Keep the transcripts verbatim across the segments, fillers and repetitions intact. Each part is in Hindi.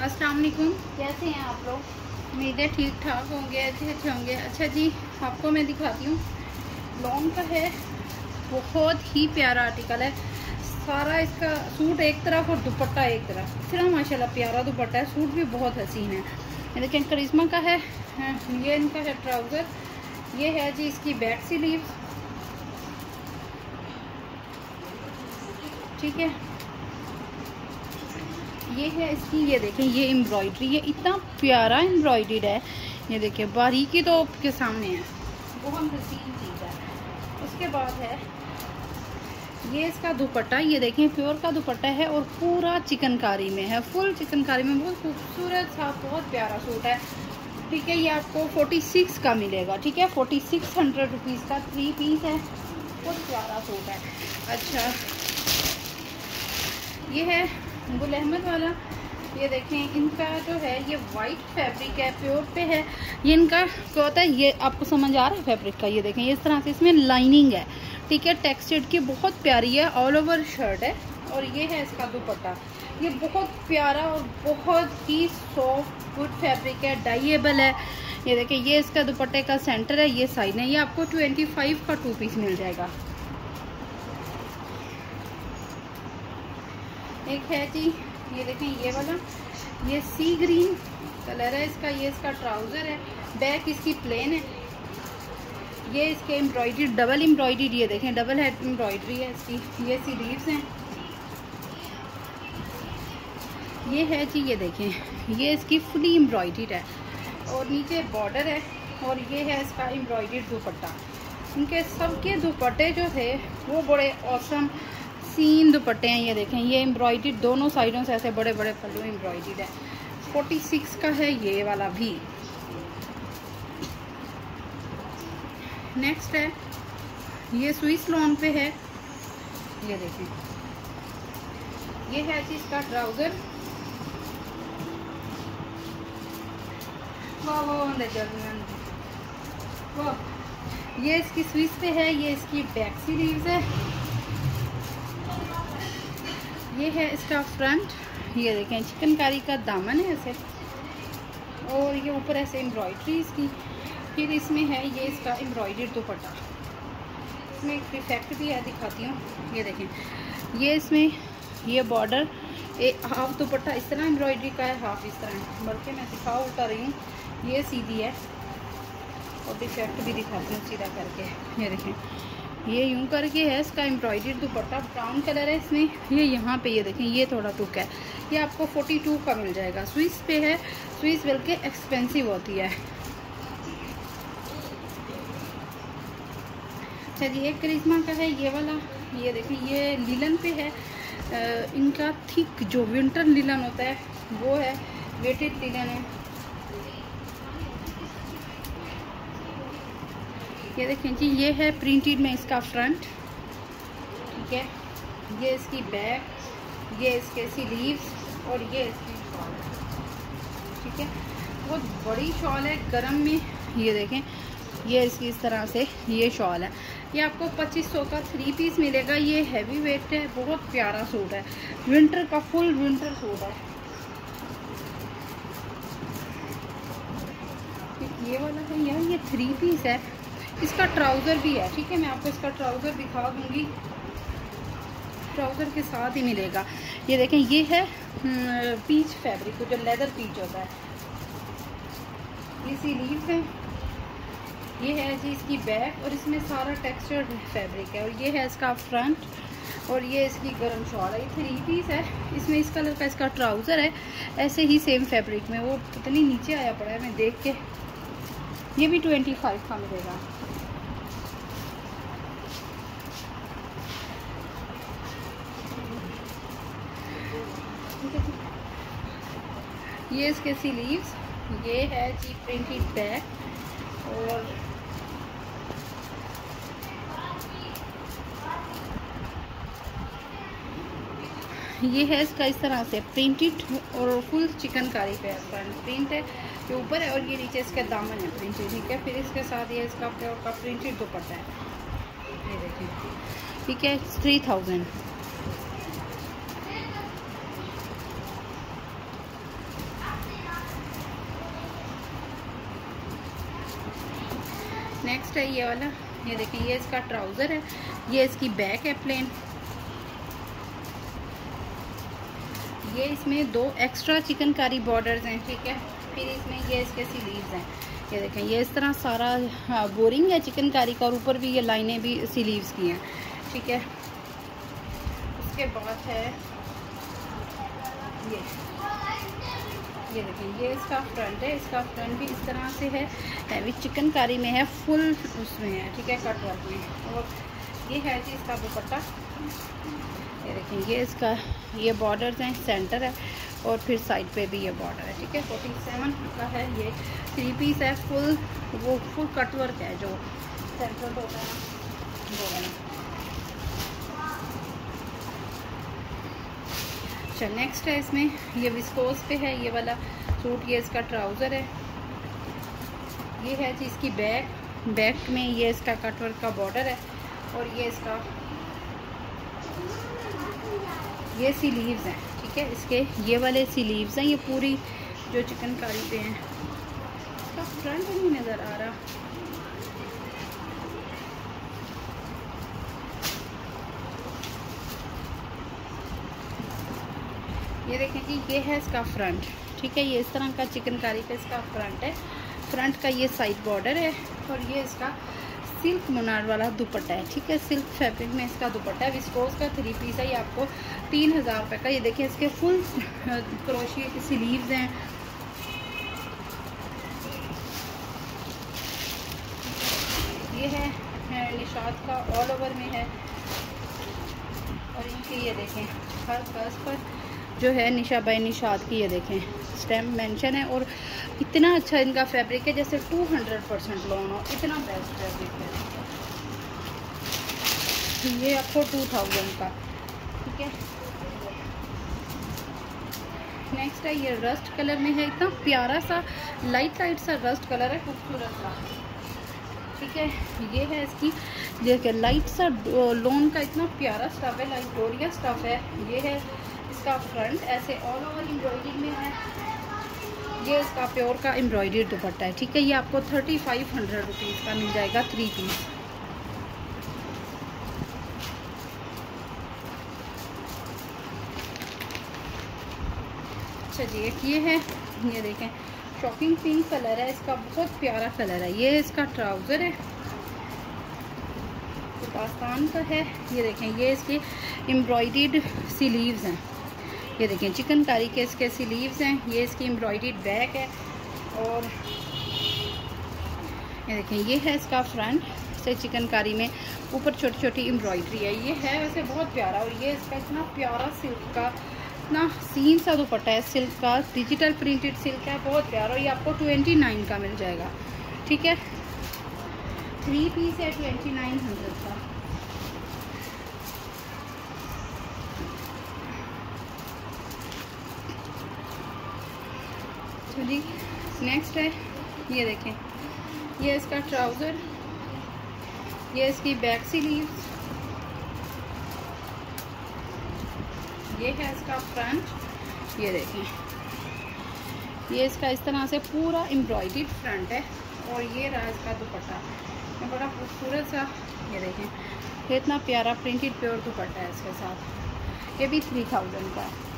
अस्सलाम वालेकुम, कैसे हैं आप लोग? उम्मीद है ठीक ठाक होंगे, अच्छे अच्छे होंगे। अच्छा जी, आपको मैं दिखाती हूँ। लॉन का है, बहुत ही प्यारा आर्टिकल है। सारा इसका सूट एक तरफ और दुपट्टा एक तरफ, इतना माशाल्लाह प्यारा दुपट्टा है। सूट भी बहुत हसीन है। लेकिन करिश्मा का है, ये इनका है ट्राउज़र। ये है जी इसकी बैक स्लीव्स, ठीक है। ये है इसकी, ये देखें, ये एम्ब्रॉयडरी है, इतना प्यारा एम्ब्रॉयडर्ड है। ये देखिए, बारीकी तो आपके सामने है, बहुत हसीन चीज़ है। उसके बाद है ये इसका दुपट्टा, ये देखें प्योर का दुपट्टा है और पूरा चिकनकारी में है, फुल चिकनकारी में। बहुत खूबसूरत सा, बहुत प्यारा सूट है, ठीक है। ये आपको फोर्टी सिक्स का मिलेगा, ठीक है। फोर्टी सिक्स हंड्रेड रुपीज़ का थ्री पीस है, बहुत प्यारा सूट है। अच्छा, ये है गुल अहमद वाला। ये देखें, इनका जो है ये वाइट फैब्रिक है, प्योर पे है। ये इनका क्या होता है, ये आपको समझ आ रहा है फैब्रिक का? ये देखें, इस तरह से इसमें लाइनिंग है, ठीक है। टेक्सचर्ड की बहुत प्यारी है, ऑल ओवर शर्ट है। और ये है इसका दुपट्टा, ये बहुत प्यारा और बहुत ही सॉफ्ट गुड फैब्रिक है, डाइएबल है। ये देखें, ये इसका दुपट्टे का सेंटर है, ये साइड है। ये आपको ट्वेंटी फाइव का टू पीस मिल जाएगा। एक है जी, ये देखें, ये वाला, ये सी ग्रीन कलर है इसका। ये इसका ट्राउज़र है, बैक इसकी प्लेन है। ये इसके एम्ब्रॉयडरी, डबल एम्ब्रॉयडरी, ये देखें डबल हेड एम्ब्रॉयडरी है इसकी। ये स्लीव्स हैं। ये है जी, ये देखें, ये इसकी फुली एम्ब्रॉयडर्ड है और नीचे बॉर्डर है। और ये है इसका एम्ब्रॉयडर्ड दुपट्टा। इनके सबके दुपट्टे जो थे वो बड़े औसम सीन दुपट्टे हैं। ये देखें, ये एम्ब्रॉयडर्ड दोनों साइडों से ऐसे बड़े बड़े पल्लू एम्ब्रॉयडर्ड है। फोर्टी सिक्स का है ये वाला भी। नेक्स्ट है, ये स्विस लॉन पे है। ये देखें, ये है जी इसका ट्राउज़र। वाह वाह, ये इसकी स्विस पे है। ये इसकी बैक स्लीव्स है। ये है इसका फ्रंट, ये देखें चिकनकारी का दामन है ऐसे, और ये ऊपर ऐसे एम्ब्रॉयडरी इसकी। फिर इसमें है ये इसका एम्ब्रॉयडर्ड दुपट्टा। इसमें एक इफेक्ट भी है, दिखाती हूँ। ये देखें, ये इसमें ये बॉर्डर, एक हाफ दुपट्टा इस तरह एम्ब्रॉयडरी का है, हाफ इस तरह है। बल्कि मैं दिखा उल्टा रही हूँ, ये सीधी है। और इफेक्ट भी दिखाती हूँ सीधा करके। ये देखें, ये यूं करके है इसका एम्ब्रॉयडर्ड दुपट्टा, ब्राउन कलर है इसमें। ये यहाँ पे ये देखें, ये थोड़ा टुक है। ये आपको फोर्टी टू का मिल जाएगा। स्विस पे है, स्विस बल्कि एक्सपेंसिव होती है। अच्छा जी, एक करिश्मा का है ये वाला। ये देखें, ये लिलन पे है। आ, इनका थिक जो विंटर लिलन होता है वो है, वेटेड लिलन है। ये देखें जी, ये है प्रिंटेड में इसका फ्रंट, ठीक है। ये इसकी बैक, ये इसके स्लीव्स और ये इसकी शॉल, ठीक है। बहुत बड़ी शॉल है गरम में। ये देखें, ये इसकी इस तरह से ये शॉल है। ये आपको पच्चीस सौ का थ्री पीस मिलेगा। ये हैवी वेट है, बहुत प्यारा सूट है, विंटर का फुल विंटर सूट है। ये वाला है यार, ये थ्री पीस है, इसका ट्राउज़र भी है, ठीक है। मैं आपको इसका ट्राउज़र दिखा दूंगी, ट्राउज़र के साथ ही मिलेगा। ये देखें, ये है पीच फैब्रिक, जो लेदर पीच होता है। ये स्लीव्स है। ये है जी इसकी बैक, और इसमें सारा टेक्सचर फैब्रिक है। और ये है इसका फ्रंट, और ये इसकी गर्म शॉल है। ये थ्री पीस है। इसमें इस कलर का इसका ट्राउज़र है, ऐसे ही सेम फैब्रिक में। वो कितनी नीचे आया पड़ा है, मैं देख के। ये भी ट्वेंटी फाइव का मिलेगा। ये इसके स्लीव्स, ये है जी प्रिंटेड बैक, और ये है इसका इस तरह से प्रिंटेड और फुल चिकनकारी पे फ्रंट प्रिंट है, ये ऊपर है, और ये नीचे इसका दामन है प्रिंटेड, ठीक है। फिर इसके साथ ये इसका प्योर का प्रिंटेड दुपट्टा है, ये देखिए, ठीक है। Three thousand. नेक्स्ट है ये वाला, ये देखें ये इसका ट्राउज़र है, ये इसकी बैक है प्लेन। ये इसमें दो एक्स्ट्रा चिकनकारी बॉर्डर्स हैं, ठीक है। फिर इसमें ये इसके स्लीव्स हैं, ये देखें ये इस तरह सारा बोरिंग है चिकनकारी का, और ऊपर भी ये लाइनें भी स्लीव्स की हैं, ठीक है। उसके बाद है ये ये देखें ये इसका फ्रंट है, इसका फ्रंट भी इस तरह से है, हैवी चिकनकारी में है, फुल उसमें है, ठीक है, कट वर्क में। और ये है जी इसका दुपट्टा, ये देखें ये इसका ये बॉर्डर्स हैं, सेंटर है और फिर साइड पे भी ये बॉर्डर है, ठीक है। फोर्टी सेवन का है, ये थ्री पीस है, फुल वो फुल कट वर्क है जो सेंटर होता है वो है। अच्छा नेक्स्ट है इसमें ये विस्कोस पे है ये वाला सूट, ये इसका ट्राउज़र है। ये है जी इसकी बैक, बैक में ये इसका कट वर्क का बॉर्डर है और ये इसका ये स्लीव्स हैं, ठीक है। इसके ये वाले स्लीव्स हैं, ये पूरी जो चिकनकारी पे हैं। इसका फ्रंट नहीं नज़र आ रहा, ये देखें जी ये है इसका फ्रंट, ठीक है। ये इस तरह का चिकनकारी पे इसका फ्रंट है, फ्रंट का ये साइड बॉर्डर है और ये इसका सिल्क मुनार वाला दुपट्टा है, ठीक है। सिल्क फैब्रिक में इसका दुपट्टा है, विस्कोस का थ्री पीस है, ये आपको तीन हज़ार रुपये का। ये देखिए इसके फुल क्रोशिया की स्लीव्स हैं, ये है निशात का ऑल ओवर में है और इनके ये देखें हर पर्स पर जो है निशा बाय निशात की ये देखें स्टैम्प मेंशन है। और इतना अच्छा इनका फैब्रिक है जैसे टू हंड्रेड परसेंट लॉन हो, इतना बेस्ट फैब्रिक है। ये आपको टू थाउजेंड का, ठीक है। नेक्स्ट है ये रस्ट कलर में है, इतना प्यारा सा लाइट लाइट सा रस्ट कलर है, खूबसूरत सा, ठीक है। ये है इसकी देखिए लाइट सा लॉन का इतना प्यारा स्टफ है, लाइट डोरिया स्टफ है। ये है इसका फ्रंट, ऐसे ऑल ओवर एम्ब्रॉयडरी में है। ये इसका प्योर का एम्ब्रॉयडरी दुपट्टा है, ठीक है। ये आपको थर्टी फाइव हंड्रेड रुपीज़ का मिल जाएगा थ्री पीस। अच्छा जी एक ये है, ये देखें शॉकिंग पिंक कलर है, इसका बहुत प्यारा कलर है। ये इसका ट्राउज़र है, पाकिस्तान का है। ये देखें ये इसके एम्ब्रॉयडर्ड स्लीव्स हैं, ये देखें चिकनकारी के इसके स्लीव्स हैं। ये इसकी एम्ब्रॉयडर्ड बैक है और ये देखें ये है इसका फ्रंट से चिकनकारी में ऊपर छोटी छोटी एम्ब्रॉयडरी है। ये है वैसे बहुत प्यारा और ये इसका इतना प्यारा सिल्क का इतना सीन सा दुपट्टा है, सिल्क का डिजिटल प्रिंटेड सिल्क है, बहुत प्यारा। और ये आपको ट्वेंटी नाइन का मिल जाएगा, ठीक है। थ्री पीस है ट्वेंटी नाइन हंड्रेड का। चलिए नेक्स्ट है ये देखें ये इसका ट्राउज़र, ये इसकी बैक स्लीव्स, ये है इसका फ्रंट। ये देखें ये इसका इस तरह से पूरा एम्ब्रॉयडर्ड फ्रंट है और ये रहा इसका दुपट्टा, ये बड़ा खूबसूरत सा। ये देखें ये इतना प्यारा प्रिंटेड प्योर दुपट्टा है इसके साथ, ये भी थ्री थाउजेंड का है।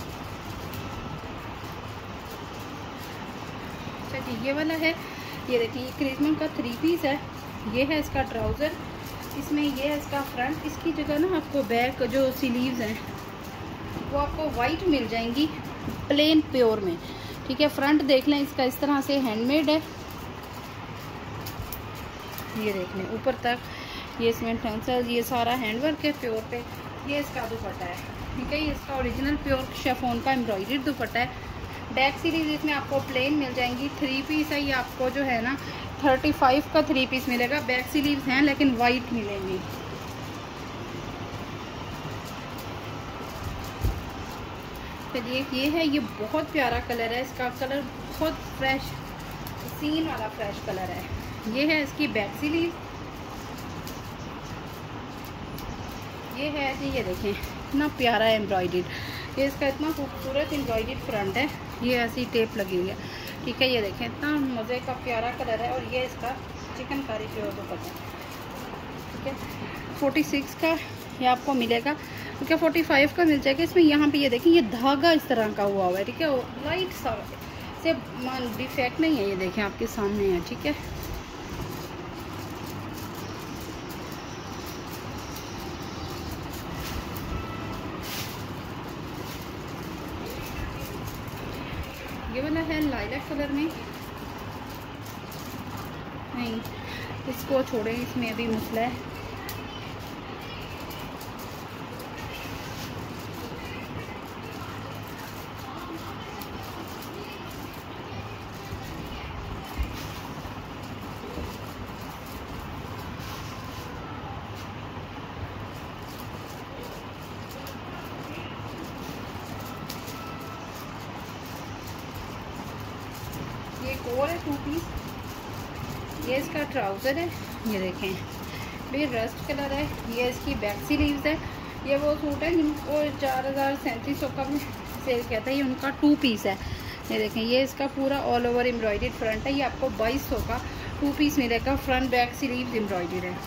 अच्छा जी ये वाला है, ये देखिए ये क्रिस्मस का थ्री पीस है। ये है इसका ट्राउज़र, इसमें ये है इसका फ्रंट। इसकी जगह ना आपको बैक जो स्लीव्स हैं वो आपको वाइट मिल जाएंगी प्लेन प्योर में, ठीक है। फ्रंट देख लें इसका इस तरह से हैंडमेड है, ये देख लें ऊपर तक ये इसमें टंसल ये सारा हैंडवर्क है प्योर पे। ये इसका दुपट्टा है, ठीक है। ये इसका ओरिजिनल प्योर शेफोन का एम्ब्रॉयडर्ड दुपट्टा है। बैक सीरीज इसमें आपको प्लेन मिल जाएंगी, थ्री पीस है। ये आपको जो है ना थर्टी फाइव का थ्री पीस मिलेगा। बैक स्लीव्स हैं लेकिन वाइट मिलेंगी। चलिए ये है, ये बहुत प्यारा कलर है, इसका कलर बहुत फ्रेश सीन वाला फ्रेश कलर है। ये है इसकी बैक स्लीव, ये है जी ये देखें इतना प्यारा एम्ब्रॉयडर्ड, ये इसका इतना खूबसूरत एम्ब्रॉयडर्ड फ्रंट है। ये ऐसी टेप लगी हुई है, ठीक है। ये देखें इतना मज़े का प्यारा कलर है और ये इसका चिकनकारी प्योर दुपट्टा, ठीक है। फोर्टी सिक्स का ये आपको मिलेगा, क्योंकि फोर्टी फाइव का मिल जाएगा। इसमें यहाँ पे ये देखें, ये धागा इस तरह का हुआ हुआ है, ठीक है। लाइट सा से डिफेक्ट नहीं है, ये देखें आपके सामने है, ठीक है। ये वाला है लाइलैक कलर में, नहीं इसको छोड़े, इसमें अभी मसला है। एक और है टू पीस, ये इसका ट्राउज़र है, ये देखें भी रस्ट कलर है। ये इसकी बैक स्लीव्स है। ये वो सूट है जिनको चार हज़ार सैंतीस सौ का भी सेल किया था, ये उनका टू पीस है। ये देखें, ये इसका पूरा ऑल ओवर एम्ब्रॉयडर्ड फ्रंट है। ये आपको बाईस सौ का टू पीस मिलेगा, फ्रंट बैक स्लीव्स एम्ब्रॉयडर्ड है।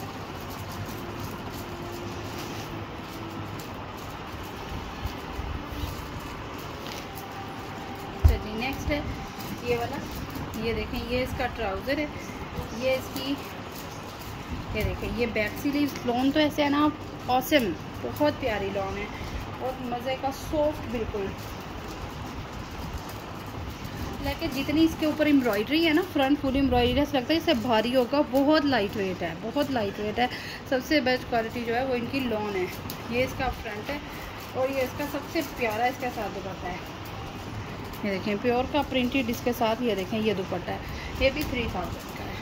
चलिए नेक्स्ट है ये वाला, ये देखें, ये इसका ट्राउज़र है। ये इसकी ये देखें, ये बैक स्लीव्स लॉन तो ऐसे है ना ऑसम, बहुत प्यारी लॉन है और मज़े का सॉफ्ट बिल्कुल। लेकिन जितनी इसके ऊपर एम्ब्रॉयडरी है ना, फ्रंट फुल एम्ब्रॉयडरी है, ऐसा लगता है इससे भारी होगा। बहुत लाइट वेट है, बहुत लाइट वेट है। सबसे बेस्ट क्वालिटी जो है वो इनकी लॉन है। ये इसका फ्रंट है और ये इसका सबसे प्यारा इसके साथ दुपट्टा है। ये देखें प्योर का प्रिंटेड इसके साथ, ये देखें ये दुपट्टा है, ये भी थ्री थाउजेंड का है।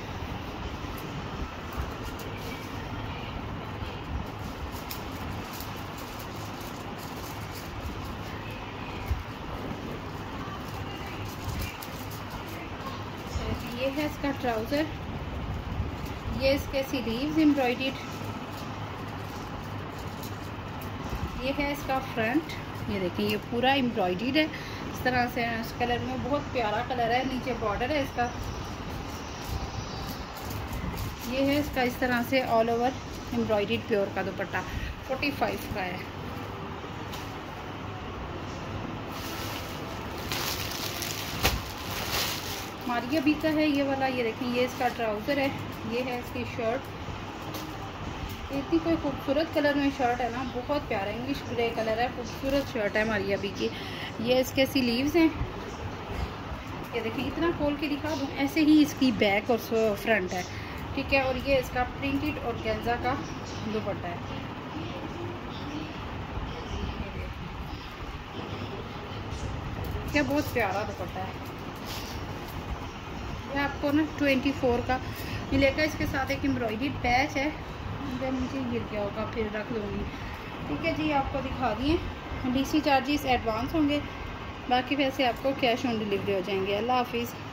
ये है इसका ट्राउज़र, ये इसके स्लीव्स एम्ब्रॉयडर्ड, ये है इसका फ्रंट। ये देखें ये पूरा एम्ब्रॉयडर्ड है इस तरह से, इस कलर में बहुत प्यारा कलर है। नीचे बॉर्डर है इसका, ये है इसका इस तरह से ऑल ओवर एम्ब्रॉयडर्ड प्योर का दुपट्टा, फोर्टी फाइव का है। मारिया बी का है ये वाला। ये देखें, ये इसका ट्राउज़र है, ये है इसकी शर्ट। इतनी कोई खूबसूरत कलर में शर्ट है ना, बहुत प्यारा इंग्लिश ग्रे कलर है, खूबसूरत शर्ट है मारिया बी की। ये इसके स्लीव्स हैं, ये देखिए इतना खोल के दिखा दूँ, ऐसे ही इसकी बैक और फ्रंट है, ठीक है। और ये इसका प्रिंटेड और गेंजा का दुपट्टा है। क्या बहुत प्यारा दुपट्टा है। ये आपको ना ट्वेंटी फोर का मिलेगा। इसके साथ एक एम्ब्रॉयडरी पैच है, जब नीचे गिर गया होगा फिर रख दूँगी, ठीक है जी। आपको दिखा दिए, डीसी चार्जेस एडवांस होंगे, बाकी पैसे आपको कैश ऑन डिलीवरी हो जाएंगे। अल्लाह हाफिज़।